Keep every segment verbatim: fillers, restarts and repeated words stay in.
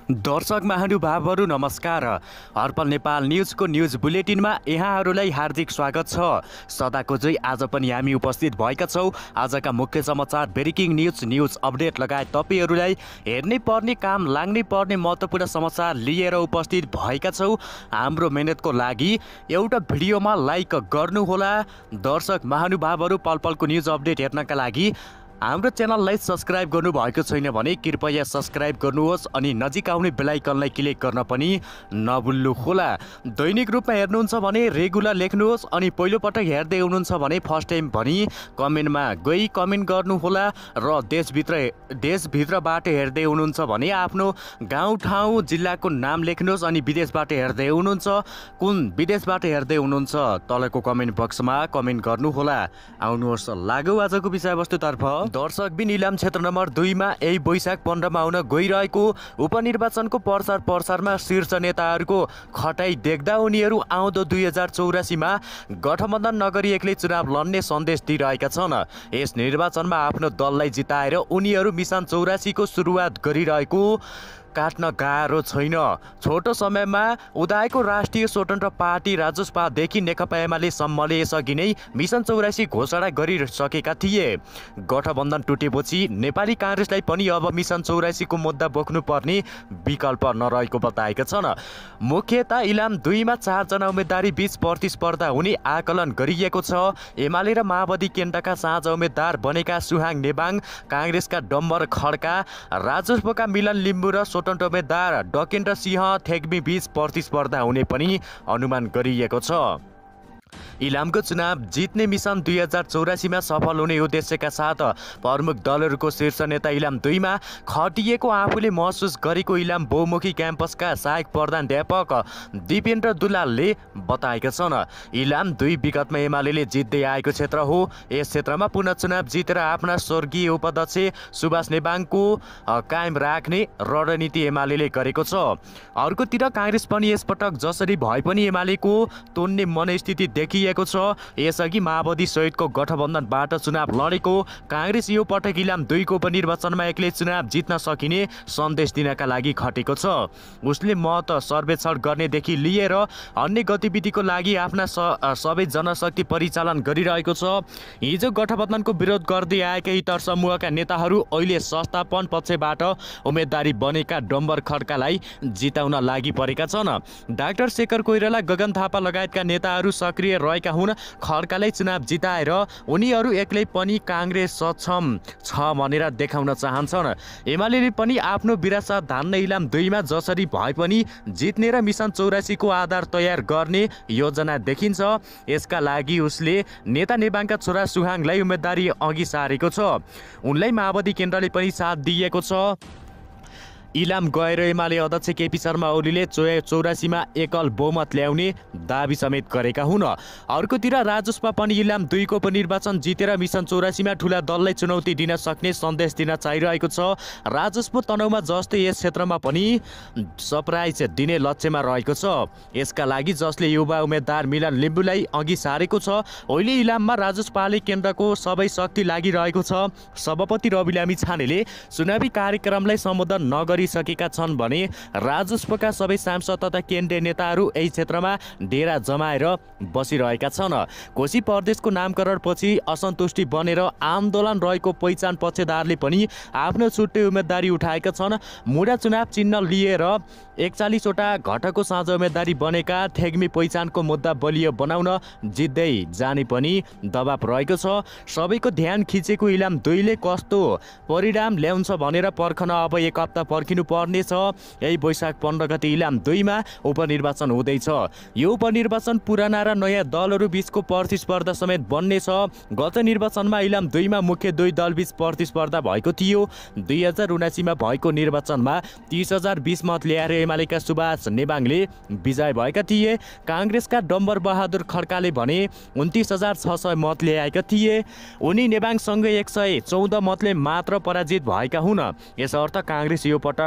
दर्शक महानुभावहरू नमस्कार। अर्पण नेपाल न्युजको न्युज बुलेटिनमा यहाँहरूलाई हार्दिक स्वागत छ। सदाको चाहिँ आज पनि हामी उपस्थित भएका छौँ आजका मुख्य समाचार, ब्रेकिङ न्युज, न्युज अपडेट लगायत तपाईहरूलाई हेर्नै पर्ने, काम लाग्नै पर्ने महत्त्वपूर्ण समाचार लिएर उपस्थित भएका छौँ। हाम्रो मेहनतको लागि एउटा भिडियोमा लाइक गर्नुहोला। दर्शक महानुभावहरू, पल पलको न्युज अपडेट हेर्नका लागि हाम्रो च्यानललाई सब्स्क्राइब गर्नुभएको छैन भने कृपया सब्स्क्राइब गर्नुहोस् अनि नजिक आउने बेल आइकनलाई क्लिक गर्न पनि नभुल्नुहोला। दैनिक रूपमा हेर्नुहुन्छ भने रेगुलर लेख्नुहोस् अनि पहिलोपटक हेर्दै हुनुहुन्छ भने फर्स्ट टाइम भनी कमेन्टमा गई कमेन्ट गर्नुहोला। र देशभित्र देशभित्रबाट हेर्दै हुनुहुन्छ भने आफ्नो गाउँ ठाउँ जिल्लाको नाम लेख्नुहोस् अनि विदेशबाट हेर्दै हुनुहुन्छ कुन विदेशबाट हेर्दै हुनुहुन्छ तलको कमेन्ट बक्समा कमेन्ट गर्नुहोला। आउनुहोस् लागौ आजको विषयवस्तुतर्फ। दर्शक बिन इलाम क्षेत्र नम्बर दुईमा यही वैशाख पन्ध्रमा हुन गइरहेको उपनिर्वाचनको प्रचार प्रसारमा शीर्ष नेताहरूको खटाई देख्दा उनीहरू आउँदो दुई हजार चौरासीमा गठबन्धन नगरी एक्लै चुनाव लड्ने सन्देश दिइरहेका छन्। यस निर्वाचनमा आफ्नो दललाई जिताएर उनीहरू मिसन चौरासीको सुरुवात गरिरहेको काट्न गाह्रो छैन। छोटो समयमा उदाएको राष्ट्रिय स्वतन्त्र पार्टी राजसपादेखि नेकपा एमाले सम्मले यसअघि नै मिसन चौरासी घोषणा गरिसकेका थिए। गठबन्धन टुटेपछि नेपाली काङ्ग्रेसलाई पनि अब मिसन चौरासीको मुद्दा बोक्नुपर्ने विकल्प नरहेको बताएका छन्। मुख्यतः इलाम दुईमा चारजना उम्मेदवारी बीच प्रतिस्पर्धा हुने आकलन गरिएको छ। एमाले र माओवादी केन्द्रका साझा उम्मेद्वार बनेका सुहाङ नेबाङ, काङ्ग्रेसका डम्बर खड्का, राजसपाका मिलन लिम्बू र स्वतन्त्र उम्मेद्वार डकेन्द्र सिंह थेग्मी बीच प्रतिस्पर्धा हुने पनि अनुमान गरिएको छ। इलामको चुनाव जित्ने मिसन दुई हजार चौरासीमा सफल हुने उद्देश्यका साथ प्रमुख दलहरूको शीर्ष नेता इलाम दुईमा खटिएको आफूले महसुस गरेको इलाम बहुमुखी क्याम्पसका सहायक प्रधानाध्यापक दिपेन्द्र दुलालले बताएका छन्। इलाम दुई विगतमा एमाले जित्दै आएको क्षेत्र हो। यस क्षेत्रमा पुनः चुनाव जितेर आफ्ना स्वर्गीय उपाध्यक्ष सुभाष नेबाङको कायम राख्ने रणनीति एमाले गरेको छ। अर्कोतिर काङ्ग्रेस पनि यसपटक जसरी भए पनि एमालेको तोड्ने मनस्थिति देखिएको छ। यसअघि माओवादी सहितको गठबन्धनबाट चुनाव लडेको काङ्ग्रेस यो पटक इलाम दुईको उपनिर्वाचनमा एक्लै चुनाव जित्न सकिने सन्देश दिनका लागि खटेको छ। उसले मत सर्वेक्षण गर्नेदेखि लिएर अन्य गतिविधिको लागि आफ्ना सबै जनशक्ति परिचालन गरिरहेको छ। हिजो गठबन्धनको विरोध गर्दै आएका इतर समूहका नेताहरू अहिले संस्थापन पक्षबाट उम्मेदवारी बनेका डम्बर खड्कालाई जिताउन लागि परेका छन्। डाक्टर शेखर कोइराला, गगन थापा लगायतका नेताहरू सक्रिय रहेका हुन्। खड्कालाई चुनाव जिताएर उनीहरू एक्लै पनि काङ्ग्रेस सक्षम छ भनेर देखाउन चाहन्छन्। एमाले पनि आफ्नो विरासत धान्न इलाम दुईमा जसरी भए पनि जित्ने र मिसन चौरासीको आधार तयार गर्ने योजना देखिन्छ। यसका लागि उसले नेता नेबाङका छोरा सुहाङलाई उम्मेदवारी अघि सारेको छ। उनलाई माओवादी केन्द्रले पनि साथ दिएको छ। इलाम गएर एमाले अध्यक्ष केपी शर्मा ओलीले चौरासीमा एकल बहुमत ल्याउने दाबी समेत गरेका हुन्। अर्कोतिर राजसपा पनि इलाम दुईको उपनिर्वाचन जितेर मिसन चौरासीमा ठुला दललाई चुनौती दिन सक्ने सन्देश दिन चाहिरहेको छ। राजसपा तनहुमा जस्तै यस क्षेत्रमा पनि सरप्राइज दिने लक्ष्यमा रहेको छ। यसका लागि जसले युवा उम्मेद्वार मिलन लिम्बूलाई अघि सारेको छ। अहिले इलाममा राजसपाले केन्द्रको सबै शक्ति लागिरहेको छ। सभापति रवि लामी छानेले चुनावी कार्यक्रमलाई सम्बोधन नगरी सकेका छन् भने राजसपाका सबै सांसद तथा केन्द्रीय नेताहरू यही क्षेत्रमा डेरा जमाएर बसिरहेका छन्। कोशी प्रदेशको नामकरणपछि असन्तुष्टि बनेर आन्दोलन रहेको पहिचान पक्षधारले पनि आफ्नो छुट्टै उम्मेदवारी उठाएका छन्। मुडा चुनाव चिन्ह लिएर एकचालिसवटा घटकको साझा उम्मेदवारी बनेका थेग्मी पहिचानको मुद्दा बलियो बनाउन जित्दै जाने पनि दबाब रहेको छ। सबैको ध्यान खिचेको इलाम दुईले कस्तो परिणाम ल्याउँछ भनेर पर्खन अब एक हप्ता पर्खिनु पर्नेछ। यही वैशाख पन्ध्र गते इलाम दुईमा उपनिर्वाचन हुँदैछ। यो उपनिर्वाचन पुराना र नयाँ दलहरू बीचको प्रतिस्पर्धा समेत बन्नेछ। गत निर्वाचनमा इलाम दुईमा मुख्य दुई दलबीच प्रतिस्पर्धा भएको थियो। दुई हजार उनासीमा भएको निर्वाचनमा तीस हजार बीस मत ल्याएर एमालेका सुभाष नेबाङले विजय भएका थिए। काङ्ग्रेसका डम्बर बहादुर खड्काले भने उन्तिस हजार छ सय मत ल्याएका थिए। उनी नेबाङसँगै एक सय चौध मतले मात्र पराजित भएका हुन्। यसर्थ काङ्ग्रेस यो पटक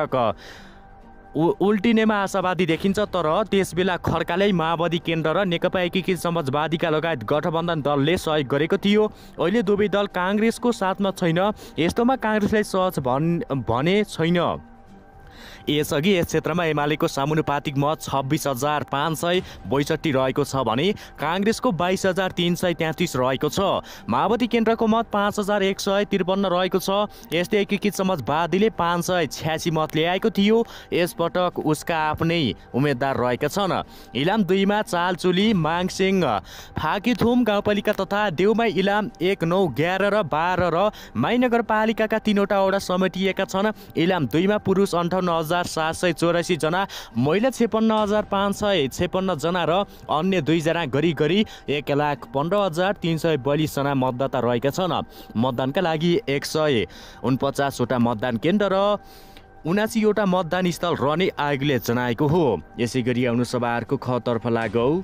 उल्टिनेमा आशावादी देखिन्छ। तर त्यसबेला खड्काले माओवादी केन्द्र र नेकपा एकीकृत समाजवादीका लगायत गठबन्धन दलले सहयोग गरेको थियो। अहिले दुवै दल काङ्ग्रेसको साथमा छैन। यस्तोमा काङ्ग्रेसलाई सहज भने छैन। यसअघि यस क्षेत्रमा एमालेको समानुपातिक मत छब्बिस हजार पाँच सय बैसठी रहेको छ भने काङ्ग्रेसको बाइस हजार तीन सय तेत्तिस रहेको छ। माओवादी केन्द्रको मत पाँच हजार एक सय त्रिपन्न रहेको छ। यस्तै एकीकृत समाजवादीले पाँच सय छ्यासी मत ल्याएको थियो। यसपटक उसका आफ्नै उम्मेद्वार रहेका छन्। इलाम दुईमा चालचुली, माङसिङ, फाकीथुम गाउँपालिका तथा देउमाई इलाम एक, नौ, एघार र बाह्र र माई नगरपालिकाका तीनवटा वडा समेटिएका छन्। इलाम दुईमा पुरुष अन्ठाउन्न हजार सात सय चौरासी जना, महिला छेपन्न हजार पाँच सय छेपन्न जना र अन्य दुईजना गरी गरी एक लाख पन्ध्र हजार तिन सय बयालिस जना मतदाता रहेका छन्। मतदानका लागि एक सय उनपचासवटा मतदान केन्द्र र उनासीवटा मतदान स्थल रहने आयोगले जनाएको हो। यसै गरी आउनु सभाहरूको खतर्फ लागौ।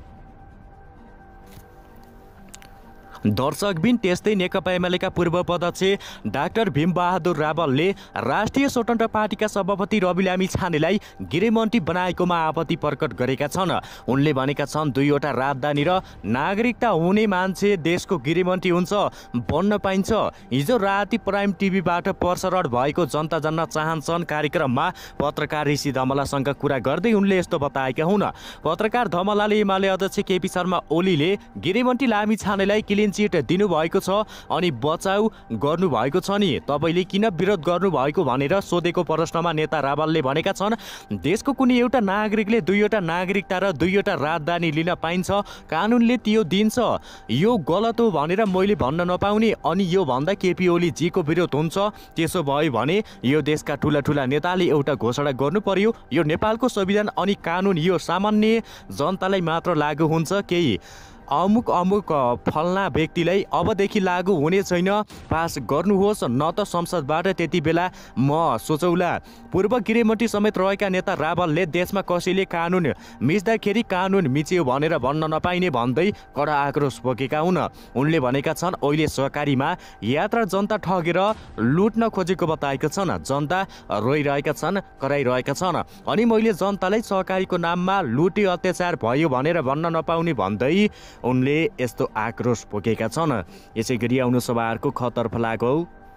दर्शकबिन त्यस्तै नेकपा एमालेका पूर्व अध्यक्ष डाक्टर भीमबहादुर रावलले राष्ट्रिय स्वतन्त्र पार्टीका सभापति रवि लामिछानेलाई गृहमन्त्री बनाएकोमा आपत्ति प्रकट गरेका छन्। उनले भनेका छन् दुईवटा राजधानी र नागरिकता हुने मान्छे देशको गृहमन्त्री हुन्छ, बन्न पाइन्छ। हिजो राति प्राइम टिभीबाट प्रसारण भएको जनता जान्न चाहन्छन् कार्यक्रममा पत्रकार ऋषि धमलासँग कुरा गर्दै उनले यस्तो बताएका हुन्। पत्रकार धमलाले एमाले अध्यक्ष केपी शर्मा ओलीले गृहमन्त्री लामिछानेलाई क्लिन चिट दिनुभएको छ अनि बचाउ गर्नुभएको छ नि, तपाईँले किन विरोध गर्नुभएको भनेर सोधेको प्रश्नमा नेता रावलले भनेका छन् देशको कुनै एउटा नागरिकले दुईवटा नागरिकता र दुईवटा राजधानी लिन पाइन्छ, कानुनले त्यो दिन्छ। यो गलत हो भनेर मैले भन्न नपाउने अनि यो भन्दा केपी ओली जीको विरोध हुन्छ। त्यसो भयो भने यो देशका ठुला ठुला नेताले एउटा घोषणा गर्नु पर्यो, यो नेपालको संविधान अनि कानुन यो सामान्य जनतालाई मात्र लागू हुन्छ, केही अमुक अमुक फल्ना व्यक्तिलाई अबदेखि लागू हुने छैन, पास गर्नुहोस् न त संसदबाट, त्यति बेला म सोचौला। पूर्व गृहमन्त्री समेत रहेका नेता रावलले देशमा कसैले कानुन मिच्दाखेरि कानुन मिच्यो भनेर भन्न नपाइने भन्दै कडा आक्रोश पोखेका हुन्। उनले भनेका छन् अहिले सहकारीमा यात्रा जनता ठगेर लुट्न खोजेको बताएका छन्। जनता रोइरहेका छन्, कराइरहेका छन् अनि मैले जनतालाई सहकारीको नाममा लुटे अत्याचार भयो भनेर भन्न नपाउने भन्दै उनले यस्तो आक्रोश पोखेका छन्। यसै गरी आउनु सभाहरूको खतर्फ लागौ।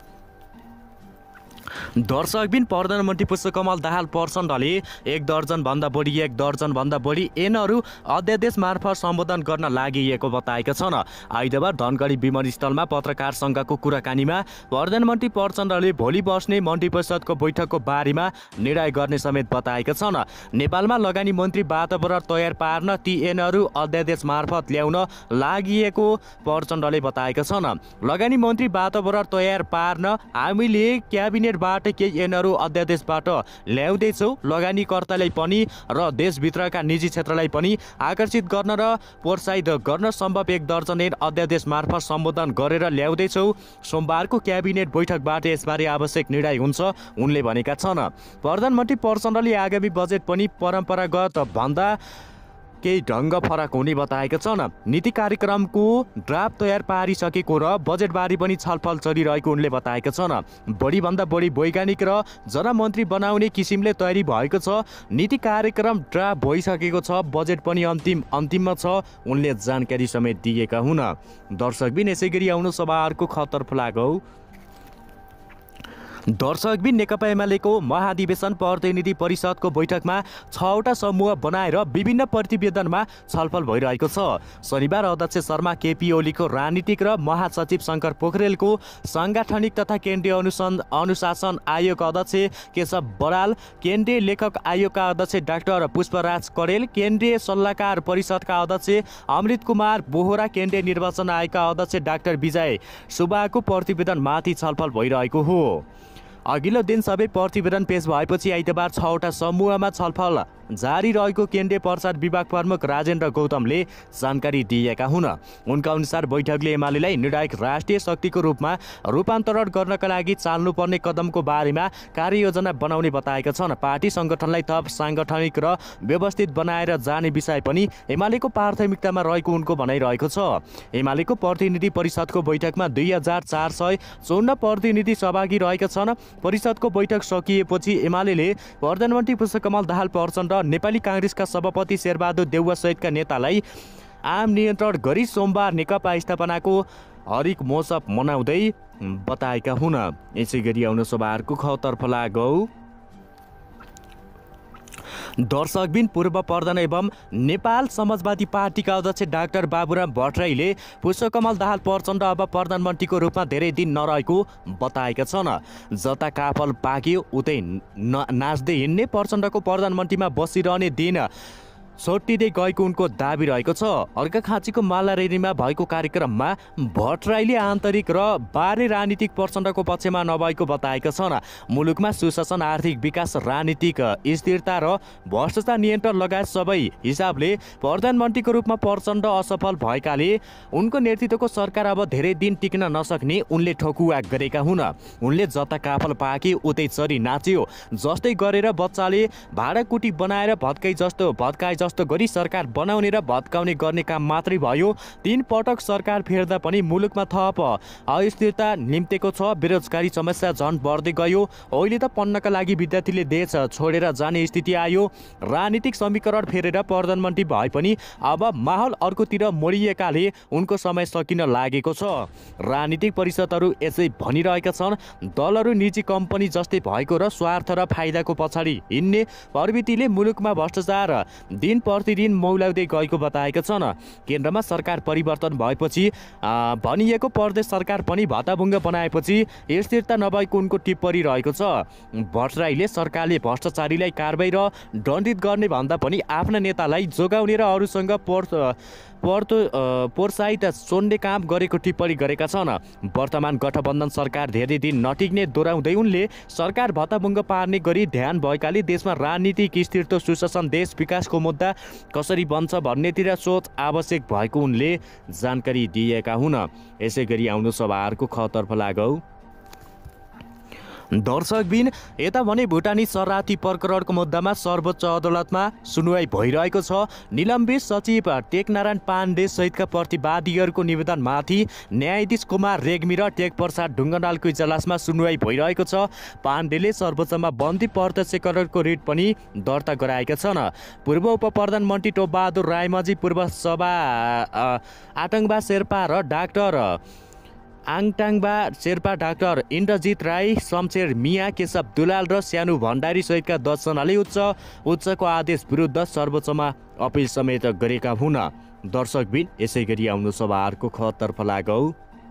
दर्शकबिन प्रधानमन्त्री पुष्पकमल दाहाल प्रचण्डले एक दर्जन भन्दा बढी एक दर्जन भन्दा बढी ऐनहरू अध्यादेश मार्फत सम्बोधन गर्न लागि बताएका छन्। आइतबार धनगढी विमानस्थलमा पत्रकार संघको कुराकानीमा प्रधानमन्त्री प्रचण्डले भोलि बस्ने मन्त्री परिषदको बैठकको बारेमा निर्णय गर्ने समेत बताएका छन्। नेपालमा लगानी मन्त्री वातावरण तयार पार्न ती ऐनहरू अध्यादेश मार्फत ल्याउन लागि प्रचण्डले बताएका छन्। लगानी मन्त्री वातावरण तयार पार्न हामीले क्याबिनेट बाट केही ऐनहरू अध्यादेशबाट ल्याउँदैछौँ। लगानीकर्तालाई पनि र देशभित्रका निजी क्षेत्रलाई पनि आकर्षित गर्न र प्रोत्साहित गर्न सम्भव एक दर्जन ऐन अध्यादेश मार्फत सम्बोधन गरेर ल्याउँदैछौँ। सोमबारको क्याबिनेट बैठकबाट यसबारे आवश्यक निर्णय हुन्छ उनले भनेका छन्। प्रधानमन्त्री प्रचण्डले आगामी बजेट पनि परम्परागत भन्दा केही ढङ्ग फरक हुने बताएका छन्। नीति कार्यक्रमको ड्राफ्ट तयार पारिसकेको र बजेटबारे पनि छलफल चलिरहेको उनले बताएका छन्। बढीभन्दा बढी वैज्ञानिक र जनमन्त्री बनाउने किसिमले तयारी भएको छ। नीति कार्यक्रम ड्राफ्ट भइसकेको छ, बजेट पनि अन्तिम अन्तिममा छ, उनले जानकारी समेत दिएका हुन्। दर्शकबिन यसै गरी आउनु सभाहरूको खतर्फ लागौ। दर्शकबिन नेकपा एमालेको महाधिवेशन प्रतिनिधि परिषदको बैठकमा छवटा समूह बनाएर विभिन्न प्रतिवेदनमा छलफल भइरहेको छ। शनिबार अध्यक्ष शर्मा केपी ओलीको राजनीतिक र महासचिव शङ्कर पोखरेलको साङ्गठनिक तथा केन्द्रीय अनुसन् अनुशासन आयोग अध्यक्ष केशव बराल, केन्द्रीय लेखक आयोगका अध्यक्ष डाक्टर पुष्पराज कडेल, केन्द्रीय सल्लाहकार परिषदका अध्यक्ष अमृत कुमार बोहरा, केन्द्रीय निर्वाचन आयोगका अध्यक्ष डाक्टर विजय सुब्बाको प्रतिवेदनमाथि छलफल भइरहेको हो। अघिल्लो दिन सबै प्रतिवेदन पेश भएपछि आइतबार छवटा समूहमा छलफल जारी रहेको केन्द्रीय प्रचार विभाग प्रमुख राजेन्द्र गौतमले जानकारी दिएका हुन्। उनका अनुसार बैठकले एमालेलाई निर्णायक राष्ट्रिय शक्तिको रूपमा रूपान्तरण गर्नका लागि चाल्नुपर्ने कदमको बारेमा कार्ययोजना बनाउने बताएका छन्। पार्टी सङ्गठनलाई थप साङ्गठनिक र व्यवस्थित बनाएर जाने विषय पनि एमालेको प्राथमिकतामा रहेको उनको भनाइरहेको छ। एमालेको प्रतिनिधि परिषदको बैठकमा दुई हजार चार सय चौन्न प्रतिनिधि सहभागी रहेका छन्। परिषदको बैठक सकिएपछि एमालेले प्रधानमन्त्री पुष्पकमल दाहाल प्रचण्ड, नेपाली काङ्ग्रेसका सभापति शेरबहादुर देउवा सहितका नेतालाई आम नियन्त्रण गरी सोमबार नेकपा स्थापनाको हरिक महोत्सव मनाउँदै बताएका हुन्। यसै गरी आउनु सभाहरूको खतर्फ लागौ। दर्शकबिन पूर्व प्रधान एवं नेपाल समाजवादी पार्टीका अध्यक्ष डाक्टर बाबुराम भट्टराईले पुष्पकमल दाहाल प्रचण्ड अब प्रधानमन्त्रीको रूपमा धेरै दिन नरहेको बताएका छन्। जता काफल पाक्यो उतै नाच्दै हिँड्ने प्रचण्डको प्रधानमन्त्रीमा बसिरहने दिन छोटिँदै गएको उनको दाबी रहेको छ। अर्घाखाँचीको मालारेरीमा भएको कार्यक्रममा भट्टराईले आन्तरिक र बाह्य राजनीतिक प्रचण्डको पक्षमा नभएको बताएका छन्। मुलुकमा सुशासन, आर्थिक विकास, राजनीतिक स्थिरता र भ्रष्टाचार नियन्त्रण लगायत सबै हिसाबले प्रधानमन्त्रीको रूपमा प्रचण्ड असफल भएकाले उनको नेतृत्वको सरकार अब धेरै दिन टिक्न नसक्ने उनले ठकुवा गरेका हुन्। उनले जता काफल पाके उतै चरी नाच्यो जस्तै गरेर बच्चाले भाँडाकुटी बनाएर भत्काई जस्तो भत्काए जस्तो गरी सरकार बनाउने र भत्काउने गर्ने काम मात्रै भयो। तीन पटक सरकार फेर्दा पनि मुलुकमा थप अस्थिरता निम्तेको छ। बेरोजगारी समस्या झन् बढ्दै गयो। अहिले त पढ्नका लागि विद्यार्थीले देश छोडेर जाने स्थिति आयो। राजनीतिक समीकरण फेरेर प्रधानमन्त्री भए पनि अब माहौल अर्कोतिर मोडिएकाले उनको समय सकिन लागेको छ। राजनीतिक परिषदहरू यसै भनिरहेका छन्, दलहरू निजी कम्पनी जस्तै भएको र स्वार्थ र फाइदाको पछाडि हिँड्ने प्रवृत्तिले मुलुकमा भ्रष्टाचार दिन प्रतिदिन मौलाउँदै गएको बताएका छन्। केन्द्रमा सरकार परिवर्तन भएपछि भनिएको प्रदेश सरकार पनि भत्ताभुङ्ग बनाएपछि स्थिरता नभएको उनको टिप्पणी रहेको छ। भट्टराईले सरकारले भ्रष्टाचारीलाई कारबाही र दण्डित गर्ने भन्दा पनि आफ्ना नेतालाई जोगाउने र अरूसँग पर्तो प्रोत्साहित सोध्ने काम गरेको टिप्पणी गरेका छन्। वर्तमान गठबन्धन सरकार धेरै दिन नटिक्ने दोहोऱ्याउँदै उनले सरकार भत्ताभुङ्ग पार्ने गरी ध्यान भएकाले देशमा राजनीतिक स्थिरता, सुशासन, देश विकासको मुद्दा कसरी बन्छ भन्नेतिर सोच आवश्यक भएको उनले जानकारी दिएका हुन्। यसै गरी आउनु सभाहरूको खतर्फ लागौ। दर्शकबिन यता भने भुटानी शरणार्थी प्रकरणको मुद्दामा सर्वोच्च अदालतमा सुनवाई भइरहेको छ। निलम्बित सचिव टेकनारायण पाण्डे सहितका प्रतिवादीहरूको निवेदनमाथि न्यायाधीश कुमार रेग्मी र टेक प्रसाद ढुङ्गानालको इजलासमा सुनवाई भइरहेको छ। पाण्डेले सर्वोच्चमा बन्दी प्रत्यक्षकरणको रिट पनि दर्ता गराएका छन्। पूर्व उप प्रधानमन्त्री टोपबहादुर रायमाझी, पूर्व सभा आटङबा शेर्पा र डाक्टर आङटाङबा शेर्पा, डाक्टर इन्द्रजित राई, शमशेर मिया, केशव दुलाल र सानु भण्डारी सहितका दसजनाले उच्च उच्चको आदेश विरुद्ध सर्वोच्चमा अपिल समेत गरेका हुन्। दर्शकबिन यसै गरी आउनु सभाहरूको खतर्फ लागौ।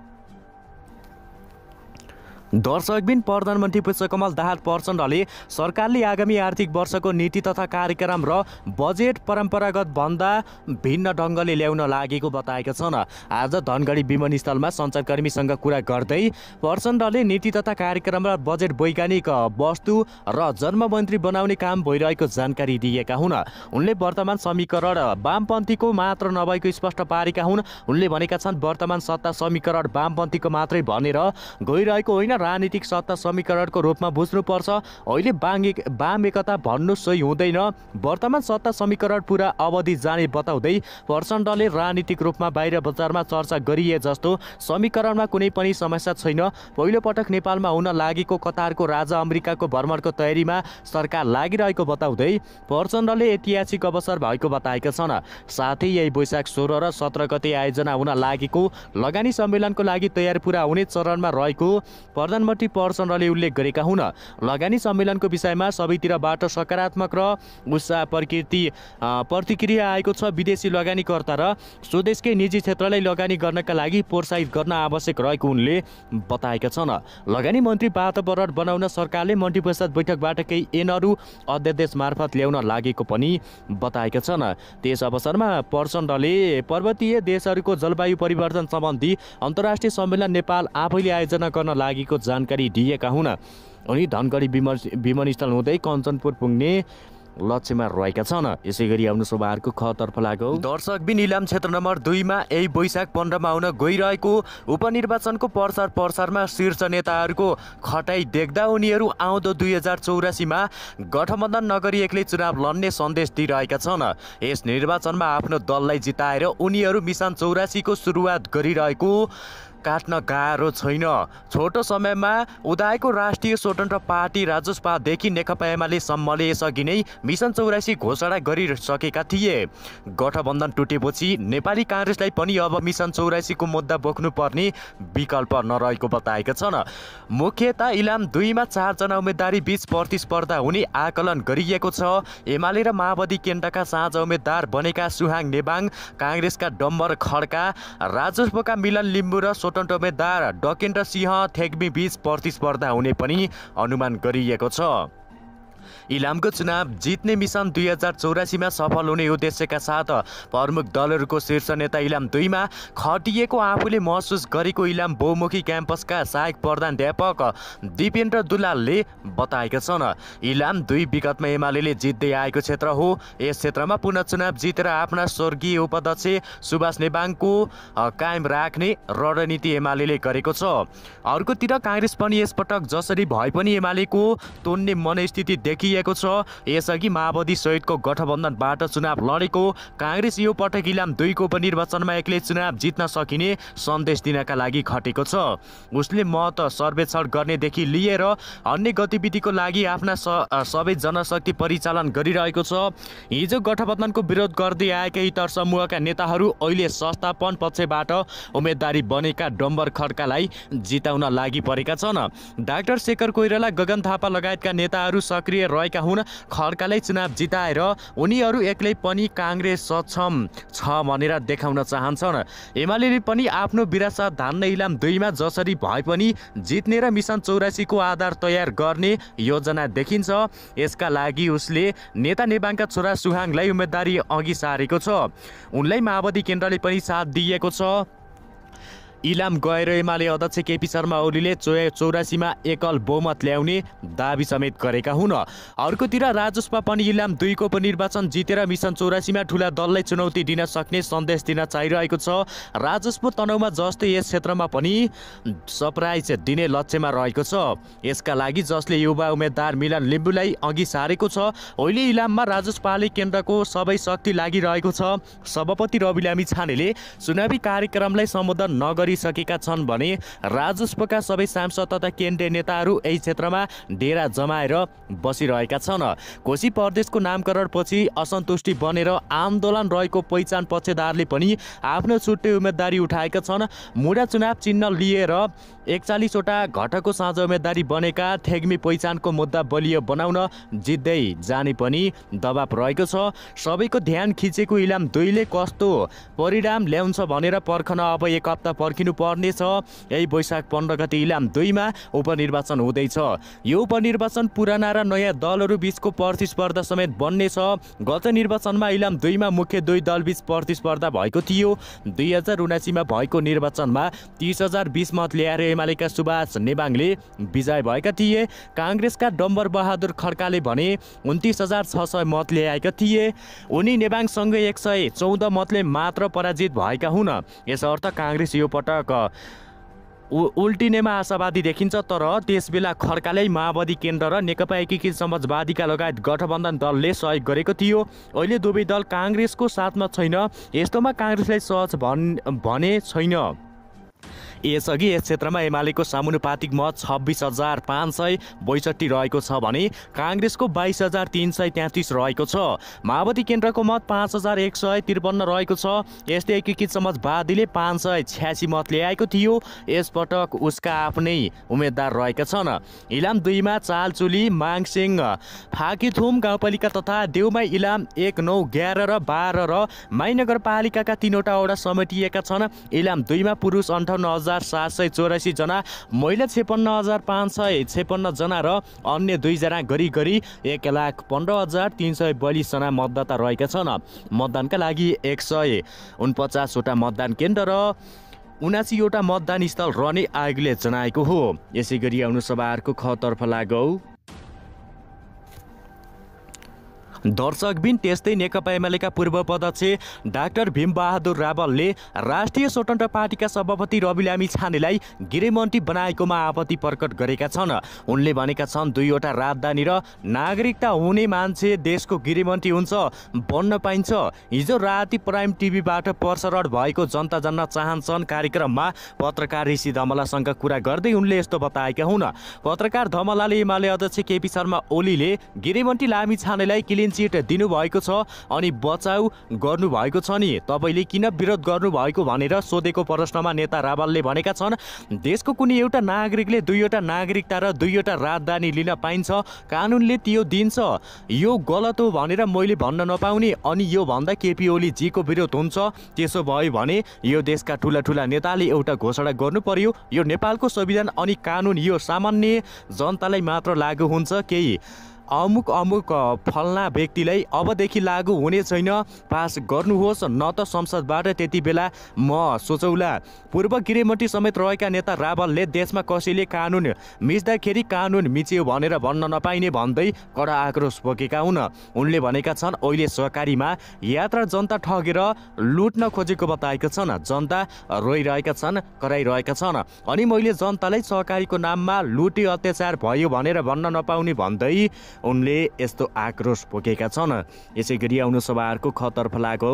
दर्शकबिन प्रधानमन्त्री पुष्पकमल दाहाल प्रचण्डले सरकारले आगामी आर्थिक वर्षको नीति तथा कार्यक्रम र बजेट परम्परागत भन्दा भिन्न ढङ्गले ल्याउन लागेको बताएका छन्। आज धनगढी विमानस्थलमा सञ्चारकर्मीसँग कुरा गर्दै प्रचण्डले नीति तथा कार्यक्रम र बजेट वैज्ञानिक वस्तु र जन्ममन्त्री बनाउने काम भइरहेको जानकारी दिएका हुन्। उनले वर्तमान समीकरण वामपन्थीको मात्र नभएको स्पष्ट पारेका हुन्। उनले भनेका छन्, वर्तमान सत्ता समीकरण वामपन्थीको मात्रै भनेर गइरहेको होइन, राजनीतिक सत्ता समीकरणको रूपमा बुझ्नुपर्छ। अहिले वाम एकता भन्नु सही हुँदैन। वर्तमान सत्ता समीकरण पुरा अवधि जाने बताउँदै प्रचण्डले राजनीतिक रूपमा बाहिर बजारमा चर्चा गरिए जस्तो समीकरणमा कुनै पनि समस्या छैन। पहिलो पटक नेपालमा हुन लागेको कतारको राजा अमेरिकाको भ्रमणको तयारीमा सरकार लागिरहेको बताउँदै प्रचण्डले ऐतिहासिक अवसर भएको बताएका छन्। साथै यही वैशाख सोह्र र सत्र गते आयोजना हुन लागेको लगानी सम्मेलनको लागि तयार पुरा हुने चरणमा रहेको प्रधानमन्त्री प्रचण्डले उल्लेख गरेका हुन्। लगानी सम्मेलनको विषयमा सबैतिरबाट सकारात्मक र उत्साह प्रकृति प्रतिक्रिया आएको छ। विदेशी लगानीकर्ता र स्वदेशकै निजी क्षेत्रलाई लगानी गर्नका लागि प्रोत्साहित गर्न आवश्यक रहेको उनले बताएका छन्। लगानी मन्त्री वातावरण बनाउन सरकारले मन्त्री परिषद बैठकबाट केही ऐनहरू अध्यादेश मार्फत ल्याउन लागेको पनि बताएका छन्। त्यस अवसरमा प्रचण्डले पर्वतीय देशहरूको जलवायु परिवर्तन सम्बन्धी अन्तर्राष्ट्रिय सम्मेलन नेपाल आफैले आयोजना गर्न लागेको जानकारी दिएका हुन्। उनी धनगढी विमानस्थल हुँदै कञ्चनपुर पुग्ने लक्ष्यमा रहेका छन्। यसै गरी आउनु सभाहरूको खतर्फ लागौ। दर्शकबिन इलाम क्षेत्र नम्बर दुईमा यही वैशाख पन्ध्रमा हुन गइरहेको उपनिर्वाचनको प्रचार प्रसारमा शीर्ष नेताहरूको खटाई देख्दा उनीहरू आउँदो दुई हजार चौरासीमा गठबन्धन नगरी एक्लै चुनाव लड्ने सन्देश दिइरहेका छन्। यस निर्वाचनमा आफ्नो दललाई जिताएर उनीहरू मिसन चौरासीको सुरुवात गरिरहेको काट्न गाह्रो छैन। छोटो समयमा उदाएको राष्ट्रिय स्वतन्त्र पार्टी राजसपादेखि नेकपा एमाले सम्मले यसअघि नै मिसन चौरासी घोषणा गरिसकेका थिए। गठबन्धन टुटेपछि नेपाली काङ्ग्रेसलाई पनि अब मिसन चौरासीको मुद्दा बोक्नुपर्ने विकल्प नरहेको बताएका छन्। मुख्यतः इलाम दुईमा चारजना उम्मेदवारी बीच प्रतिस्पर्धा हुने आकलन गरिएको छ। एमाले र माओवादी केन्द्रका साझा उम्मेद्वार बनेका सुहाङ नेबाङ, काङ्ग्रेसका डम्बर खड्का, राजस्वका मिलन लिम्बू र स्वतन्त्र उम्मेद्वार डकेन्द्र सिंह थेग्मी बीच प्रतिस्पर्धा हुने पनि अनुमान गरिएको छ। इलामको चुनाव जित्ने मिसन दुई हजार चौरासीमा सफल हुने उद्देश्यका साथ प्रमुख दलहरूको शीर्ष नेता इलाम दुईमा खटिएको आफूले महसुस गरेको इलाम बहुमुखी क्याम्पसका सहायक प्रधानाध्यापक दिपेन्द्र दुलालले बताएका छन्। इलाम दुई विगतमा एमाले जित्दै आएको क्षेत्र हो। यस क्षेत्रमा पुनः चुनाव जितेर आफ्ना स्वर्गीय उपाध्यक्ष सुभाष नेबाङको कायम राख्ने रणनीति एमाले गरेको छ। अर्कोतिर काङ्ग्रेस पनि यसपटक जसरी भए पनि एमालेको तोड्ने मनस्थिति देखिएको छ। यसअघि माओवादी सहितको गठबन्धनबाट चुनाव लडेको काङ्ग्रेस यो पटक इलाम दुईको उपनिर्वाचनमा एक्लै चुनाव जित्न सकिने सन्देश दिनका लागि खटेको छ। उसले मत सर्वेक्षण गर्नेदेखि लिएर अन्य गतिविधिको लागि आफ्ना सबै जनशक्ति परिचालन गरिरहेको छ। हिजो गठबन्धनको विरोध गर्दै आएका इतर समूहका नेताहरू अहिले संस्थापन पक्षबाट उम्मेदवारी बनेका डम्बर खड्कालाई जिताउन लागि परेका छन्। डाक्टर शेखर कोइराला, गगन थापा लगायतका नेताहरू सक्रिय रहेका हुन्। खड्कालाई चुनाव जिताएर उनीहरू एक्लै पनि काङ्ग्रेस सक्षम छ भनेर देखाउन चाहन्छन्। एमाले पनि आफ्नो विरासत धान्न इलाम दुईमा जसरी भए पनि जित्ने र मिसन चौरासीको आधार तयार गर्ने योजना देखिन्छ। यसका लागि उसले नेता नेबाङका छोरा सुहाङलाई उम्मेदवारी अघि सारेको छ। उनलाई माओवादी केन्द्रले पनि साथ दिएको छ। इलाम गएर एमाले अध्यक्ष केपी शर्मा ओलीले चौरासीमा एकल बहुमत ल्याउने दाबी समेत गरेका हुन्। अर्कोतिर राजस्पा पनि इलाम दुईको उपनिर्वाचन जितेर मिसन चौरासीमा ठुला दललाई चुनौती दिन सक्ने सन्देश दिन चाहिरहेको छ। राजस्व तनहुमा जस्तै यस क्षेत्रमा पनि सरप्राइज दिने लक्ष्यमा रहेको छ। यसका लागि जसले युवा उम्मेद्वार मिलन लिम्बूलाई अघि सारेको छ। अहिले इलाममा राजस्पाले केन्द्रको सबै शक्ति लागिरहेको छ। सभापति रवि लामी छानेले चुनावी कार्यक्रमलाई सम्बोधन नगरी सकेका छन् भने राजस्वका सबै सांसद तथा केन्द्रीय नेताहरू यही क्षेत्रमा डेरा जमाएर बसिरहेका छन्। कोशी प्रदेशको नामकरणपछि असन्तुष्टि बनेर आन्दोलन रहेको पहिचान पक्षधारले पनि आफ्नो छुट्टै उम्मेदवारी उठाएका छन्। मुडा चुनाव चिन्ह लिएर एकचालिसवटा घटकको साझा उम्मेदवारी बनेका थेग्मी पहिचानको मुद्दा बलियो बनाउन जित्दै जाने पनि दबाब रहेको छ। सबैको ध्यान खिचेको इलाम दुईले कस्तो परिणाम ल्याउँछ भनेर पर्खन अब एक हप्ता पर्खिनु पर्नेछ। यही वैशाख पन्ध्र गते इलाम दुईमा उपनिर्वाचन हुँदैछ। यो उपनिर्वाचन पुराना र नयाँ दलहरू बीचको प्रतिस्पर्धा समेत बन्नेछ। गत निर्वाचनमा इलाम दुईमा मुख्य दुई दलबीच प्रतिस्पर्धा भएको थियो। दुई हजार उनासीमा भएको निर्वाचनमा तीस हजार बीस मत ल्याएर एमालेका सुभाष नेबाङले विजय भएका थिए। काङ्ग्रेसका डम्बर बहादुर खड्काले भने उन्तिस हजार छ सय मत ल्याएका थिए। उनी नेबाङसँगै एक सय चौध मतले मात्र पराजित भएका हुन्। यसर्थ काङ्ग्रेस यो पटक उल्टिनेमा आशावादी देखिन्छ। तर त्यसबेला खड्काले माओवादी केन्द्र र नेकपा एकीकृत समाजवादीका लगायत गठबन्धन दलले सहयोग गरेको थियो। अहिले दुवै दल काङ्ग्रेसको साथमा छैन। यस्तोमा काङ्ग्रेसलाई सहज भने छैन। यसअघि यस क्षेत्रमा एमालेको समानुपातिक मत छब्बिस हजार पाँच सय बैसठी रहेको छ भने काङ्ग्रेसको बाइस हजार तिन सय तेत्तिस रहेको छ। माओवादी केन्द्रको मत पाँच हजार एक सय त्रिपन्न रहेको छ। यस्तै एकीकृत समाजवादीले पाँच सय छ्यासी मत ल्याएको थियो। यसपटक उसका आफ्नै उम्मेद्वार रहेका छन्। इलाम दुईमा चालचुली, माङसिङ, फाकीथुम गाउँपालिका तथा देउमाई इलाम एक, नौ, एघार र बाह्र र माई नगरपालिकाका तीनवटा वडा समेटिएका छन्। इलाम दुईमा पुरुष अन्ठाउन्न हजार सात सय चौरासी जना, महिला छेपन्न हजार पाँच सय छेपन्न जना र अन्य दुईजना गरी गरी एक लाख पन्ध्र हजार तिन सय बयालिस जना मतदाता रहेका छन्। मतदानका लागि एक सय उनपचासवटा मतदान केन्द्र र उनासीवटा मतदान स्थल रहने आयोगले जनाएको हो। यसै गरी आउनु सभाहरूको खतर्फ लागौ। दर्शकबिन त्यस्तै नेकपा एमालेका पूर्व अध्यक्ष डाक्टर भीमबहादुर रावलले राष्ट्रिय स्वतन्त्र पार्टीका सभापति रवि लामी छानेलाई गृहमन्त्री बनाएकोमा आपत्ति प्रकट गरेका छन्। उनले भनेका छन् दुईवटा राजधानी र नागरिकता हुने मान्छे देशको गृहमन्त्री हुन्छ, बन्न पाइन्छ। हिजो राति प्राइम टिभीबाट प्रसारण भएको जनता जान्न चाहन्छन् कार्यक्रममा पत्रकार ऋषि धमलासँग कुरा गर्दै उनले यस्तो बताएका हुन्। पत्रकार धमलाले एमाले अध्यक्ष केपी शर्मा ओलीले गृहमन्त्री लामी छानेलाई क्लिन चिट दिनुभएको छ अनि बचाउ गर्नुभएको छ नि, तपाईँले किन विरोध गर्नुभएको भनेर सोधेको प्रश्नमा नेता रावलले भनेका छन् देशको कुनै एउटा नागरिकले दुईवटा नागरिकता र दुईवटा राजधानी लिन पाइन्छ, कानुनले त्यो दिन्छ। यो गलत हो भनेर मैले भन्न नपाउने अनि यो भन्दा केपी ओली जीको विरोध हुन्छ। त्यसो भयो भने यो देशका ठुला ठुला नेताले एउटा घोषणा गर्नु पर्यो, यो नेपालको संविधान अनि कानुन यो सामान्य जनतालाई मात्र लागू हुन्छ, केही अमुक अमुक फल्ना व्यक्तिलाई अबदेखि लागू हुने छैन, पास गर्नुहोस् न त संसदबाट, त्यति बेला म सोचौला। पूर्व गृहमन्त्री समेत रहेका नेता रावलले देशमा कसैले कानुन मिच्दाखेरि कानुन मिच्यो भनेर भन्न नपाइने भन्दै कडा आक्रोश पोखेका हुन्। उनले भनेका छन् अहिले सहकारीमा यात्रा जनता ठगेर लुट्न खोजेको बताएका छन्, जनता रोइरहेका छन्, कराइरहेका छन् अनि मैले जनतालाई सहकारीको नाममा लुटी अत्याचार भयो भनेर भन्न नपाउने भन्दै उनले यस्तो आक्रोश पोखेका छन्। यसैगरी आउनु सभाहरूको खतर्फ लागौ।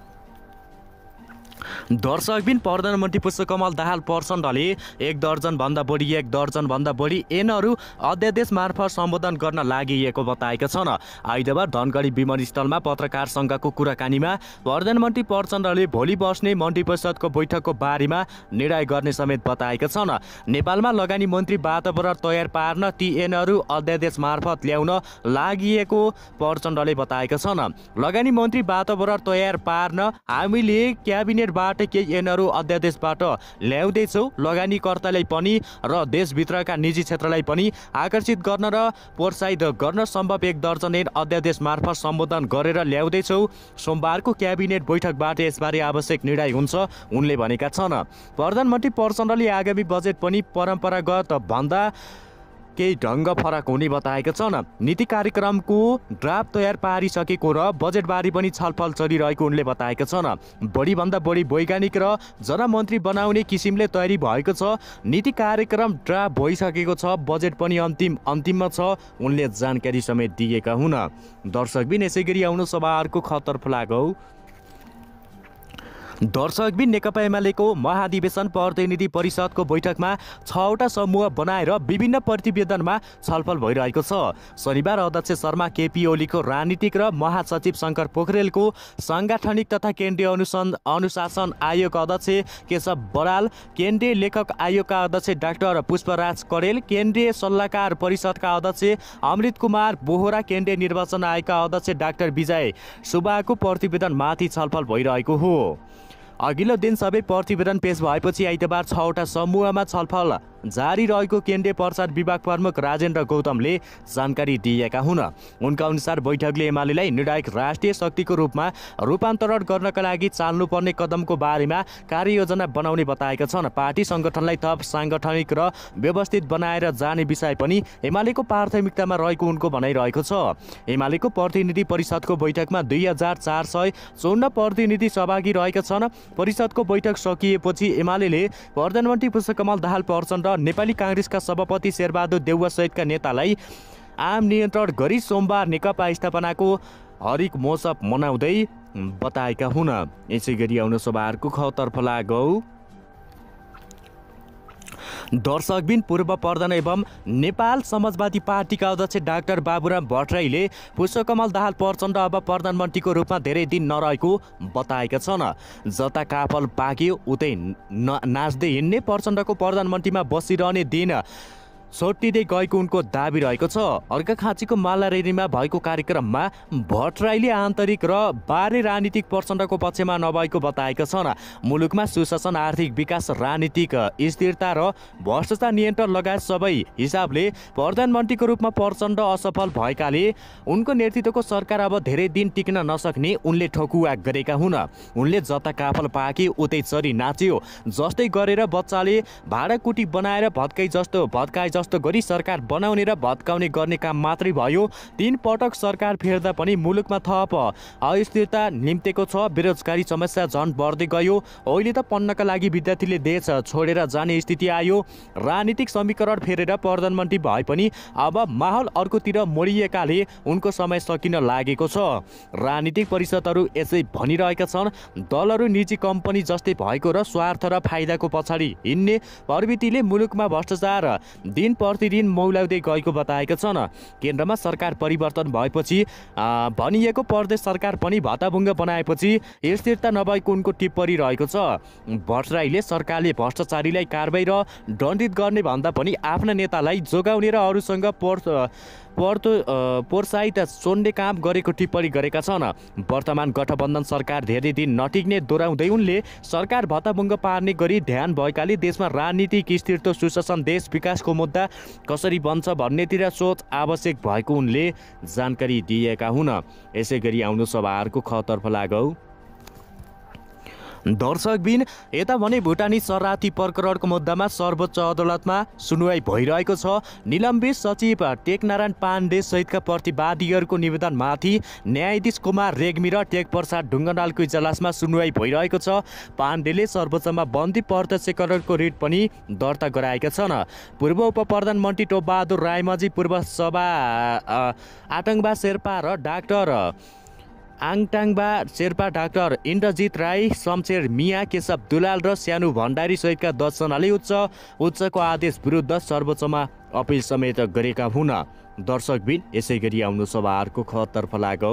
दर्शकबिन प्रधानमन्त्री पुष्पकमल दाहाल प्रचण्डले एक दर्जन भन्दा बढी एक दर्जन भन्दा बढी ऐनहरू अध्यादेश मार्फत सम्बोधन गर्न लागि बताएका छन्। आइतबार धनगढी विमानस्थलमा पत्रकार संघको कुराकानीमा प्रधानमन्त्री प्रचण्डले भोलि बस्ने मन्त्री परिषदको बैठकको बारेमा निर्णय गर्ने समेत बताएका छन्। नेपालमा लगानी मन्त्री वातावरण तयार पार्न ती ऐनहरू अध्यादेश मार्फत ल्याउन लागि प्रचण्डले बताएका छन्। लगानी मन्त्री वातावरण तयार पार्न हामीले क्याबिनेट बाट केही ऐनहरू अध्यादेशबाट ल्याउँदैछौँ, लगानीकर्तालाई पनि र देशभित्रका निजी क्षेत्रलाई पनि आकर्षित गर्न र प्रोत्साहित गर्न सम्भव एक दर्जन ऐन अध्यादेश मार्फत सम्बोधन गरेर ल्याउँदैछौँ। सोमबारको क्याबिनेट बैठकबाट यसबारे आवश्यक निर्णय हुन्छ उनले भनेका छन्। प्रधानमन्त्री प्रचण्डले आगामी बजेट पनि परम्परागत भन्दा केही ढङ्ग फरक हुने बताएका छन्। नीति कार्यक्रमको ड्राफ्ट तयार पारिसकेको र बजेटबारे पनि छलफल चलिरहेको उनले बताएका छन्। बढीभन्दा बढी वैज्ञानिक र जनमन्त्री बनाउने किसिमले तयारी भएको छ, नीति कार्यक्रम ड्राफ्ट भइसकेको छ, बजेट पनि अन्तिम अन्तिममा छ उनले जानकारी समेत दिएका हुन्। दर्शकबिन यसैगरी आउनु सभाहरूको खतर्फ लागौ। दर्शकबिन नेकपा एमालेको महाधिवेशन प्रतिनिधि परिषदको बैठकमा छवटा समूह बनाएर विभिन्न प्रतिवेदनमा छलफल भइरहेको छ। शनिबार अध्यक्ष शर्मा केपी ओलीको राजनीतिक र महासचिव शङ्कर पोखरेलको साङ्गठनिक तथा केन्द्रीय अनुसन अनुशासन आयोग अध्यक्ष केशव बराल, केन्द्रीय लेखक आयोगका अध्यक्ष डाक्टर पुष्पराज करेल, केन्द्रीय सल्लाहकार परिषदका अध्यक्ष अमृत कुमार बोहरा, केन्द्रीय निर्वाचन आयोगका अध्यक्ष डाक्टर विजय सुब्बाको प्रतिवेदनमाथि छलफल भइरहेको हो। अघिल्लो दिन सबै प्रतिवेदन पेश भएपछि आइतबार छवटा समूहमा छलफल जारी रहेको केन्द्रीय प्रचार विभाग प्रमुख राजेन्द्र गौतमले जानकारी दिएका हुन्। उनका अनुसार बैठकले एमालेलाई निर्णायक राष्ट्रिय शक्तिको रूपमा रूपान्तरण गर्नका लागि चाल्नुपर्ने कदमको बारेमा कार्ययोजना बनाउने बताएका छन्। पार्टी सङ्गठनलाई थप साङ्गठनिक र व्यवस्थित बनाएर जाने विषय पनि एमालेको प्राथमिकतामा रहेको उनको भनाइरहेको छ। एमालेको प्रतिनिधि परिषदको बैठकमा दुई हजार चार सय चौन्न प्रतिनिधि सहभागी रहेका छन्। परिषदको बैठक सकिएपछि एमालेले प्रधानमन्त्री पुष्पकमल दाहाल प्रचण्ड नेपाली काङ्ग्रेसका सभापति शेरबहादुर देउवा सहितका नेतालाई आम नियन्त्रण गरी सोमबार नेकपा स्थापनाको हरिक महोत्सव मनाउँदै बताएका हुन्। यसैगरी आउनु सभाहरूको खतर्फ लागौ। दर्शकबिन पूर्व प्रधान एवं नेपाल समाजवादी पार्टीका अध्यक्ष डाक्टर बाबुराम भट्टराईले पुष्पकमल दाहाल प्रचण्ड अब प्रधानमन्त्रीको रूपमा धेरै दिन नरहेको बताएका छन्। जता काफल पाक्यो उतै नाच्दै हिँड्ने प्रचण्डको प्रधानमन्त्रीमा बसिरहने दिन सोटिँदै गएको उनको दाबी रहेको छ। अर्घाखाँचीको माल्लारेरीमा भएको कार्यक्रममा भट्टराईले आन्तरिक र बाह्य राजनीतिक प्रचण्डको पक्षमा नभएको बताएका छन्। मुलुकमा सुशासन, आर्थिक विकास, राजनीतिक स्थिरता र भ्रष्टाचार नियन्त्रण लगायत सबै हिसाबले प्रधानमन्त्रीको रूपमा प्रचण्ड असफल भएकाले उनको नेतृत्वको सरकार अब धेरै दिन टिक्न नसक्ने उनले ठोकुवा गरेका हुन्। उनले जता काफल पाके उतै चरी नाच्यो जस्तै गरेर बच्चाले भाँडाकुटी बनाएर भत्काई जस्तो भत्काए जस्तो गरी सरकार बनाउने र भत्काउने गर्ने काम मात्रै भयो। तीन पटक सरकार फेर्दा पनि मुलुकमा थप अस्थिरता निम्तेको छ। बेरोजगारी समस्या झन् बढ्दै गयो। अहिले त पढ्नका लागि विद्यार्थीले देश छोडेर जाने स्थिति आयो। राजनीतिक समीकरण फेरेर प्रधानमन्त्री भए पनि अब माहौल अर्कोतिर मोडिएकाले उनको समय सकिन लागेको छ। राजनीतिक परिषदहरू यसै भनिरहेका छन्, दलहरू निजी कम्पनी जस्तै भएको र स्वार्थ र फाइदाको पछाडि हिँड्ने प्रवृत्तिले मुलुकमा भ्रष्टाचार दिन प्रतिदिन मौलाउँदै गएको बताएका छन्। केन्द्रमा सरकार परिवर्तन भएपछि भनिएको प्रदेश सरकार पनि भत्ताभुङ्ग बनाएपछि स्थिरता नभएको उनको टिप्पणी रहेको छ। भट्टराईले सरकारले भ्रष्टाचारीलाई कारबाही र दण्डित गर्ने भन्दा पनि आफ्ना नेतालाई जोगाउने र अरूसँग पोर्थ पर्तो प्रोत्साहित सोध्ने काम गरेको टिप्पणी गरेका छन्। वर्तमान गठबन्धन सरकार धेरै दिन नटिक्ने दोहोऱ्याउँदै उनले सरकार भत्ताभुङ्ग पार्ने गरी ध्यान भएकाले देशमा राजनीतिक स्थिरता, सुशासन, देश विकासको मुद्दा कसरी बन्छ भन्नेतिर सोच आवश्यक भएको उनले जानकारी दिएका हुन्। यसै गरी आउनु सभाहरूको खतर्फ लागौ। दर्शकबिन, यता भने भुटानी शरणार्थी प्रकरणको मुद्दामा सर्वोच्च अदालतमा सुनवाई भइरहेको छ। निलम्बित सचिव टेकनारायण पाण्डे सहितका प्रतिवादीहरूको निवेदनमाथि न्यायाधीश कुमार रेग्मी र टेकप्रसाद ढुङ्गानालको इजलासमा सुनवाई भइरहेको छ। पाण्डेले सर्वोच्चमा बन्दी प्रत्यक्षकरणको रिट पनि दर्ता गराएका छन्। पूर्व उप प्रधानमन्त्री टोपबहादुर रायमाझी, पूर्व सभा आटङबा शेर्पा र डाक्टर आङटाङबा शेर्पा, डाक्टर इन्द्रजित राई, शमशेर मिया, केशव दुलाल र सानु भण्डारी सहितका दसजनाले उच्च उच्चको आदेश विरुद्ध सर्वोच्चमा अपिल समेत गरेका हुन्। दर्शकबिन, यसै गरी आउनु सभाहरूको खतर्फ लागौ।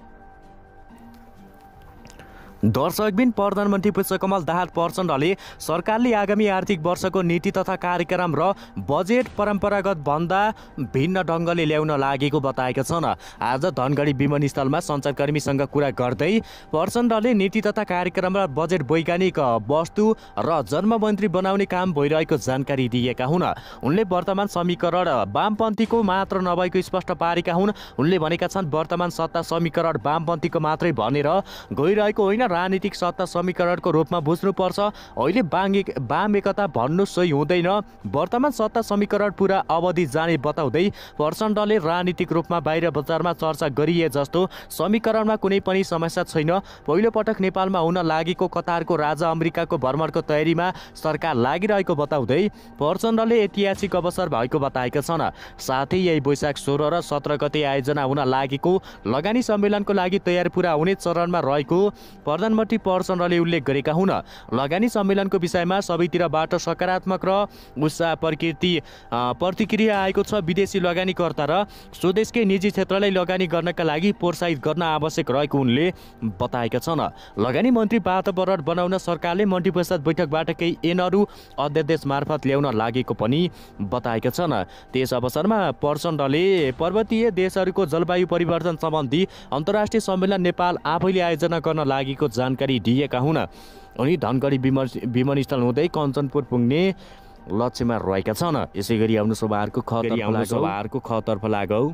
दर्शकबिन, प्रधानमन्त्री पुष्पकमल दाहाल प्रचण्डले सरकारले आगामी आर्थिक वर्षको नीति तथा कार्यक्रम र बजेट परम्परागत भन्दा भिन्न ढङ्गले ल्याउन लागेको बताएका छन्। आज धनगढी विमानस्थलमा सञ्चारकर्मीसँग कुरा गर्दै प्रचण्डले नीति तथा कार्यक्रम र बजेट वैज्ञानिक वस्तु र जन्ममन्त्री बनाउने काम भइरहेको जानकारी दिएका हुन्। उनले वर्तमान समीकरण वामपन्थीको मात्र नभएको स्पष्ट पारेका हुन्। उनले भनेका छन्, वर्तमान सत्ता समीकरण वामपन्थीको मात्रै भनेर गइरहेको होइन, राजनीतिक सत्ता समीकरणको रूपमा बुझ्नुपर्छ। अहिले वाम एकता भन्नु सही हुँदैन। वर्तमान सत्ता समीकरण पुरा अवधि जाने बताउँदै प्रचण्डले राजनीतिक रूपमा बाहिर बजारमा चर्चा गरिए जस्तो समीकरणमा कुनै पनि समस्या छैन। पहिलोपटक नेपालमा हुन लागेको कतारको राजा अमेरिकाको भ्रमणको तयारीमा सरकार लागिरहेको बताउँदै प्रचण्डले ऐतिहासिक अवसर भएको बताएका छन्। साथै यही वैशाख सोह्र र सत्र गते आयोजना हुन लागेको लगानी सम्मेलनको लागि तयार पुरा हुने चरणमा रहेको प्रधानमन्त्री प्रचण्डले उल्लेख गरेका हुन्। लगानी सम्मेलनको विषयमा सबैतिरबाट सकारात्मक र उत्साह प्रकृति प्रतिक्रिया आएको छ। विदेशी लगानीकर्ता र स्वदेशकै निजी क्षेत्रलाई लगानी गर्नका लागि प्रोत्साहित गर्न आवश्यक रहेको उनले बताएका छन्। लगानी मन्त्री वातावरण बनाउन सरकारले मन्त्री परिषद बैठकबाट केही ऐनहरू अध्यादेश मार्फत ल्याउन लागेको पनि बताएका छन्। त्यस अवसरमा प्रचण्डले पर्वतीय देशहरूको जलवायु परिवर्तन सम्बन्धी अन्तर्राष्ट्रिय सम्मेलन नेपाल आफैले आयोजना गर्न लागेको जानकारी दिएका हुन्। उनी धनगढी विमानस्थल हुँदै कञ्चनपुर पुग्ने लक्ष्यमा रहेका छन्। यसै गरी आउनु सभाहरूको खतर्फ लागौ।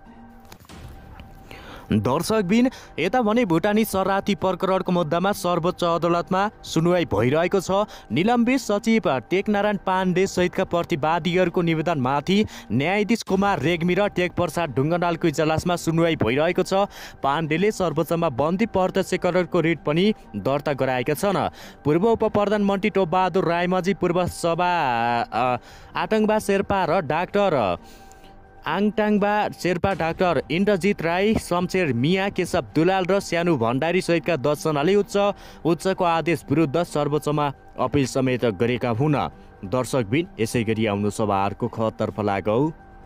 दर्शकबिन, यता भने भुटानी शरणार्थी प्रकरणको मुद्दामा सर्वोच्च अदालतमा सुनवाई भइरहेको छ। निलम्बित सचिव टेकनारायण पाण्डे सहितका प्रतिवादीहरूको निवेदनमाथि न्यायाधीश कुमार रेग्मी र टेकप्रसाद ढुङ्गानालको इजलासमा सुनवाई भइरहेको छ। पाण्डेले सर्वोच्चमा बन्दी प्रत्यक्षकरणको रिट पनि दर्ता गराएका छन्। पूर्व उप प्रधानमन्त्री टोपबहादुर रायमाझी, पूर्व सभा आटङबा शेर्पा र डाक्टर आङटाङबा शेर्पा, डाक्टर इन्द्रजित राई, शमशेर मिया, केशव दुलाल र सानु भण्डारी सहितका दसजनाले उच्च उच्चको आदेश विरुद्ध सर्वोच्चमा अपिल समेत गरेका हुन्। दर्शकबिन, यसै गरी आउनु सभाहरूको खतर्फ लागौ।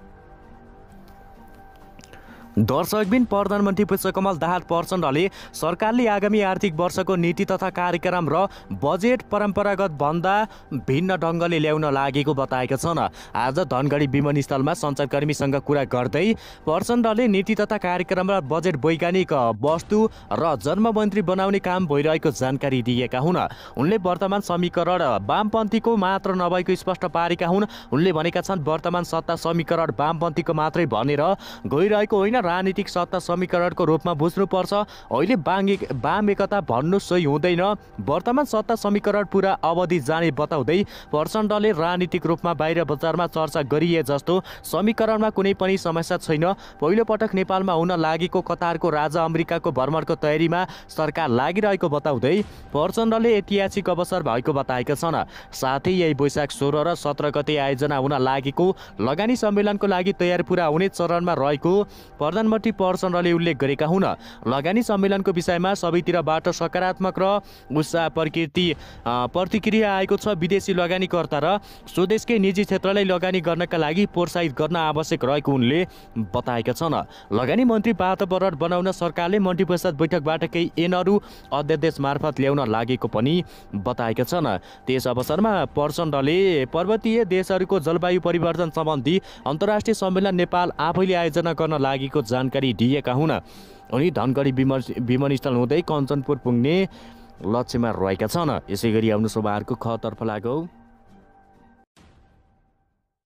दर्शकबिन, प्रधानमन्त्री पुष्पकमल दाहाल प्रचण्डले सरकारले आगामी आर्थिक वर्षको नीति तथा कार्यक्रम र बजेट परम्परागत भन्दा भिन्न ढङ्गले ल्याउन लागेको बताएका छन्। आज धनगढी विमानस्थलमा सञ्चारकर्मीसँग कुरा गर्दै प्रचण्डले नीति तथा कार्यक्रम र बजेट वैज्ञानिक वस्तु र जन्ममन्त्री बनाउने काम भइरहेको जानकारी दिएका हुन्। उनले वर्तमान समीकरण वामपन्थीको मात्र नभएको स्पष्ट पारेका हुन्। उनले भनेका छन्, वर्तमान सत्ता समीकरण वामपन्थीको मात्रै भनेर गइरहेको होइन, राजनीतिक सत्ता समीकरणको रूपमा बुझ्नुपर्छ। अहिले बाङ्गे वाम एकता भन्नु सही हुँदैन। वर्तमान सत्ता समीकरण पुरा अवधि जाने बताउँदै प्रचण्डले राजनीतिक रूपमा बाहिर बजारमा चर्चा गरिए जस्तो समीकरणमा कुनै पनि समस्या छैन। पहिलो पटक नेपालमा हुन लागेको कतारको राजा अमेरिकाको भ्रमणको तयारीमा सरकार लागिरहेको बताउँदै प्रचण्डले ऐतिहासिक अवसर भएको बताएका छन्। साथै यही वैशाख सोह्र र सत्र गते आयोजना हुन लागेको लगानी सम्मेलनको लागि तयार पुरा हुने चरणमा रहेको प्रधानमन्त्री प्रचण्डले उल्लेख गरेका हुन्। लगानी सम्मेलनको विषयमा सबैतिरबाट सकारात्मक र उत्साह प्रकृति प्रतिक्रिया आएको छ। विदेशी लगानीकर्ता र स्वदेशकै निजी क्षेत्रलाई लगानी गर्नका लागि प्रोत्साहित गर्न आवश्यक रहेको उनले बताएका छन्। लगानी मन्त्री वातावरण बनाउन सरकारले मन्त्रिपरिषद बैठकबाट केही ऐनहरू अध्यादेश मार्फत ल्याउन लागेको पनि बताएका छन्। त्यस अवसरमा प्रचण्डले पर्वतीय देशहरूको जलवायु परिवर्तन सम्बन्धी अन्तर्राष्ट्रिय सम्मेलन नेपाल आफैले आयोजना गर्न लागेको जानकारी दिएका हुन्। उनी धनगढी विमानस्थल हुँदै कञ्चनपुर पुग्ने लक्ष्यमा रहेका छन्। यसै गरी आउनु सभाहरूको खतर्फ लागौ।